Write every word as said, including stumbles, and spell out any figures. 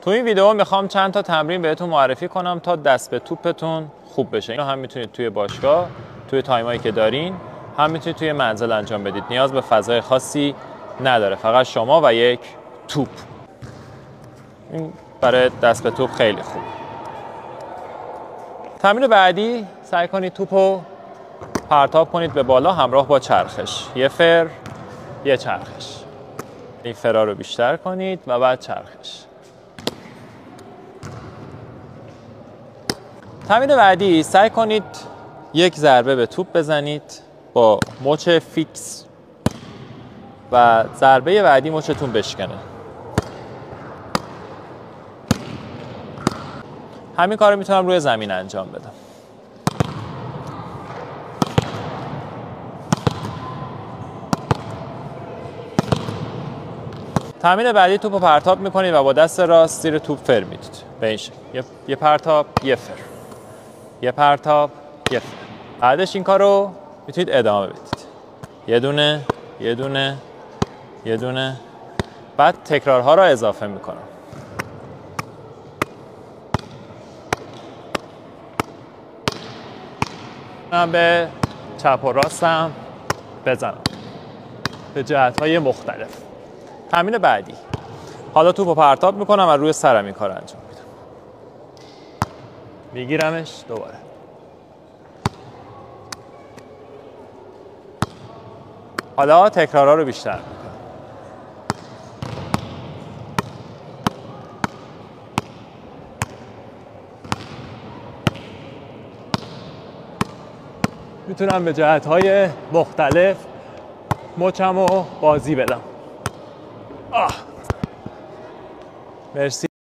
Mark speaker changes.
Speaker 1: تو این ویدیو میخوام چند تا تمرین بهتون معرفی کنم تا دست به توپتون خوب بشه. اینو هم میتونید توی باشگاه، توی تایمایی که دارین، هم میتونید توی منزل انجام بدید. نیاز به فضای خاصی نداره، فقط شما و یک توپ. این برای دست به توپ خیلی خوب. تمرین بعدی، سعی کنید توپو پرتاب کنید به بالا همراه با چرخش. یه فر، یه چرخش. این فرا رو بیشتر کنید و بعد چرخش. تمرین بعدی، سعی کنید یک ضربه به توپ بزنید با مچ فیکس و ضربه بعدی مچتون بشکنه. همین کار رو میتونم روی زمین انجام بدم. تمرین بعدی توپ رو پرتاب میکنید و با دست راست زیر توپ فر میدید. به این شکل. یه،, یه پرتاب، یه فر. یه پرتاب، یه فر. بعدش این کار رو میتونید ادامه بدید. یه دونه، یه دونه، یه دونه. بعد تکرارها رو اضافه میکنم. من به چپ و راستم بزنم به جهت‌های مختلف. تمرین بعدی، حالا توپ رو پرتاب میکنم و روی سرم این کار انجام میدم. میگیرمش دوباره. حالا تکرارها رو بیشتر میکنم. میتونم به جهت‌های مختلف مچم رو بازی بدم. آه. مرسی.